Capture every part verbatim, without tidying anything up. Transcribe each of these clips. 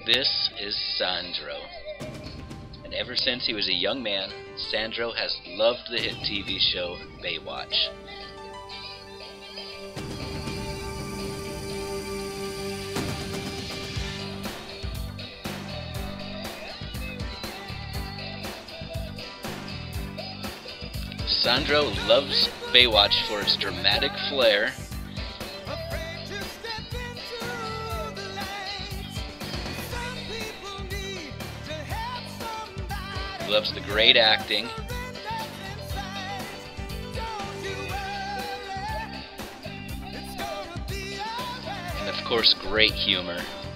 This is Sandro. And ever since he was a young man, Sandro has loved the hit T V show Baywatch. Sandro loves Baywatch for its dramatic flair, he loves the great acting, and of course great humor.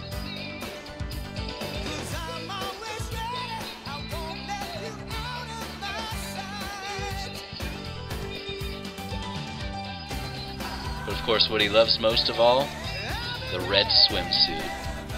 But of course what he loves most of all, the red swimsuit.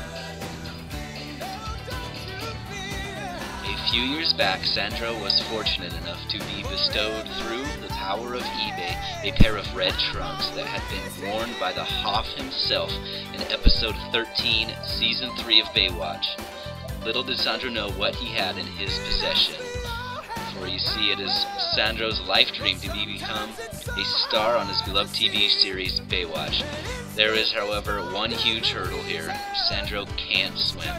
A few years back, Sandro was fortunate enough to be bestowed through the power of eBay a pair of red trunks that had been worn by the Hoff himself in episode thirteen, season three of Baywatch. Little did Sandro know what he had in his possession. For you see, it is Sandro's life dream to be become a star on his beloved T V series Baywatch. There is, however, one huge hurdle here. Sandro can't swim.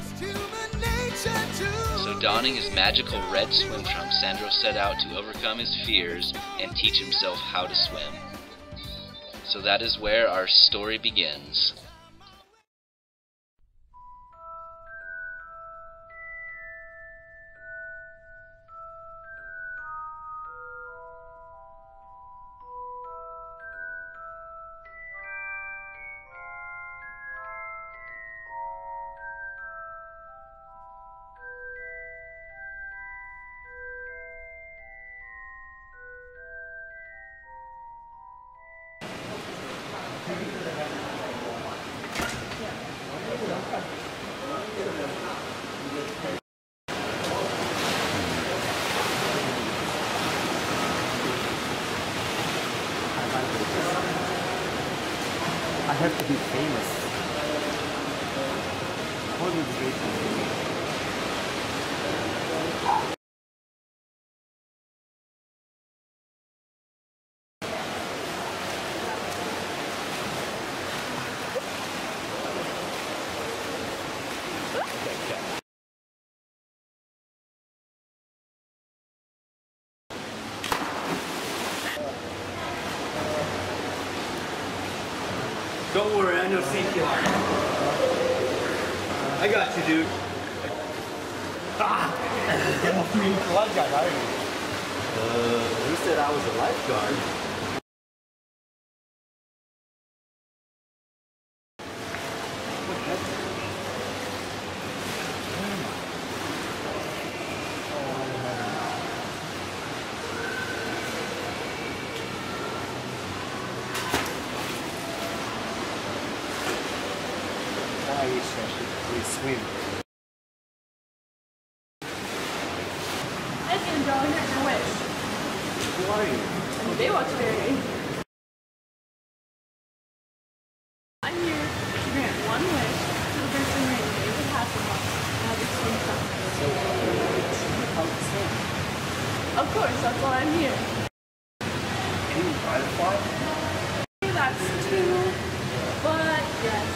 So donning his magical red swim trunks, Sandro set out to overcome his fears and teach himself how to swim. So that is where our story begins. I have to be famous. What is great? Don't worry, I know C P R. I got you, dude. Ah! Get off me. You're a lifeguard, are you? Uh, who said I was a lifeguard? I wish I could swim. Hi, Sandro. I heard your wish. Who are you? I'm a Baywatch fairy. I'm here to grant one wish to the person rated David Hasselhoff and have your swim trunks. So, how to swim? Of course, that's why I'm here. Can you butterfly? That's two, but yes.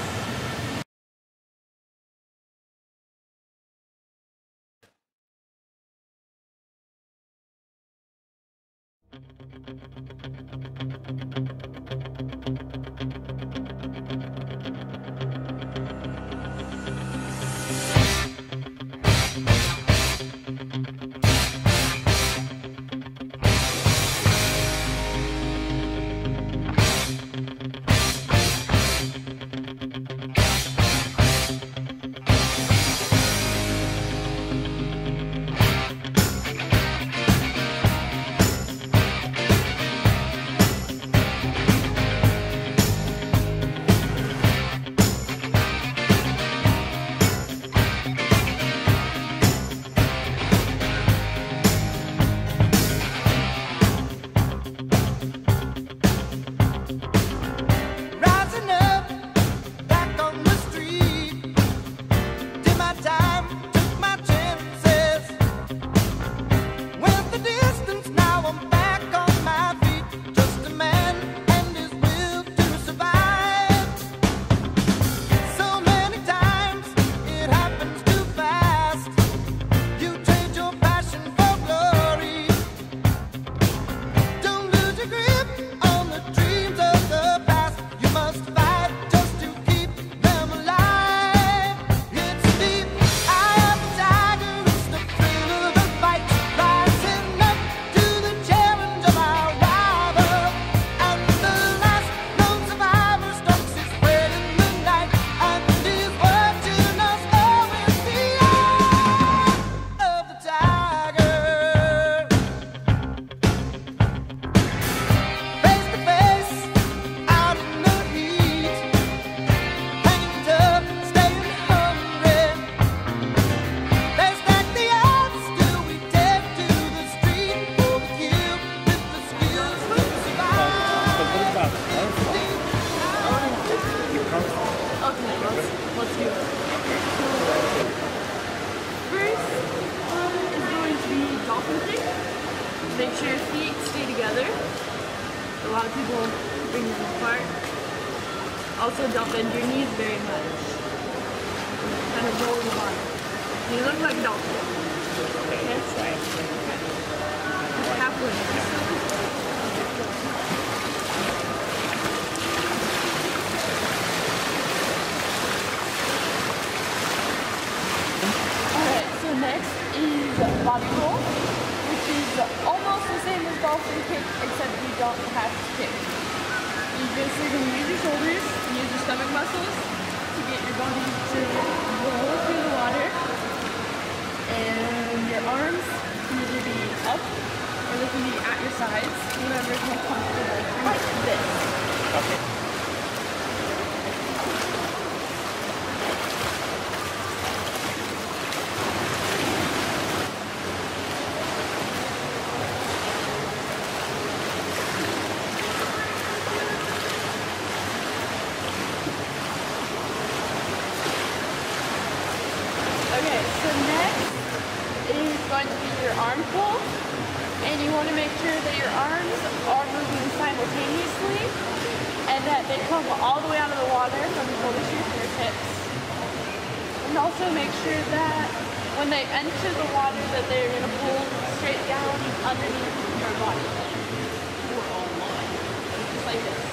lot of people bring them apart. Also don't bend your knees very much. Kind of roll in the water. You look like a dolphin. Okay? Halfway. Alright, so next is body roll, which is almost the same as dolphin kick, except you don't have to kick. You just are going to use your shoulders and use your stomach muscles to get your body to roll through the water. And your arms can either be up or they can be at your sides, whatever is more comfortable, like this. Okay. Okay, so next is going to be your arm pull, and you want to make sure that your arms are moving simultaneously and that they come all the way out of the water from your shoulders to your fingertips. And also make sure that when they enter the water that they're going to pull straight down underneath your body. Just like this.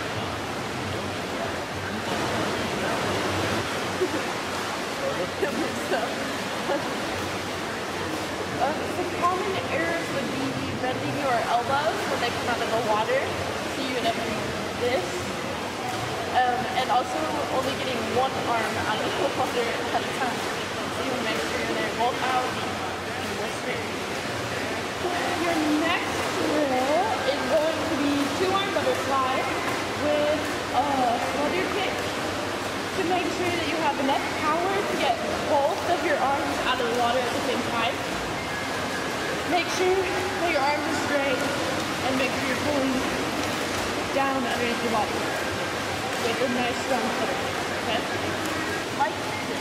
Uh, some common errors would be bending your elbows when they come out of the water, so you end up doing this. Um, and also only getting one arm out of the water at a time. So you want to make sure they're both out and they're straight. Your next drill is going to be two arm butterfly with a flutter kick to make sure that you have enough power to get both of your arms out of the water at the same time. Make sure that your arms are straight and make sure you're pulling down underneath your body with a nice strong footer, okay? Like this.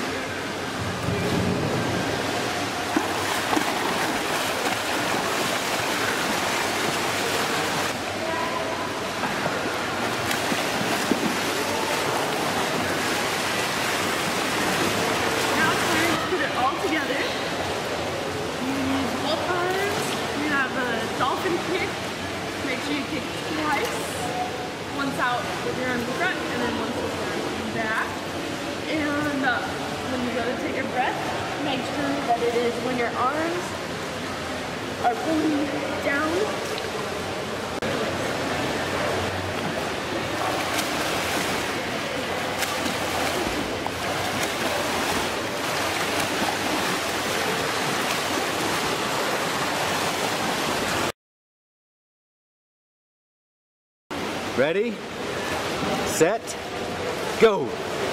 Now it's time to put it all together. Dolphin kick. Make sure you kick twice. Once out with your arms in front and then once with your arms back. And uh, when you go to take your breath, make sure that it is when your arms are pulling down. Ready, set, go.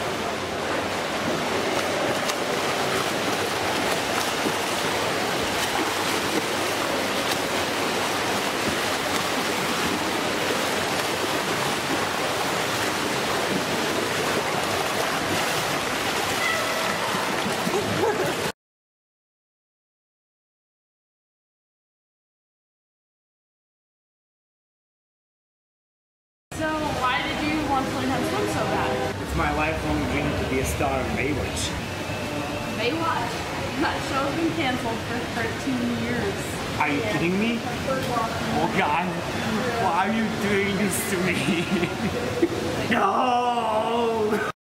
So why did you want to learn how to swim so bad? It's my lifelong dream to be a star in Baywatch. Baywatch? That show's been canceled for thirteen years. Are you kidding me? Oh God, why are you doing this to me? No!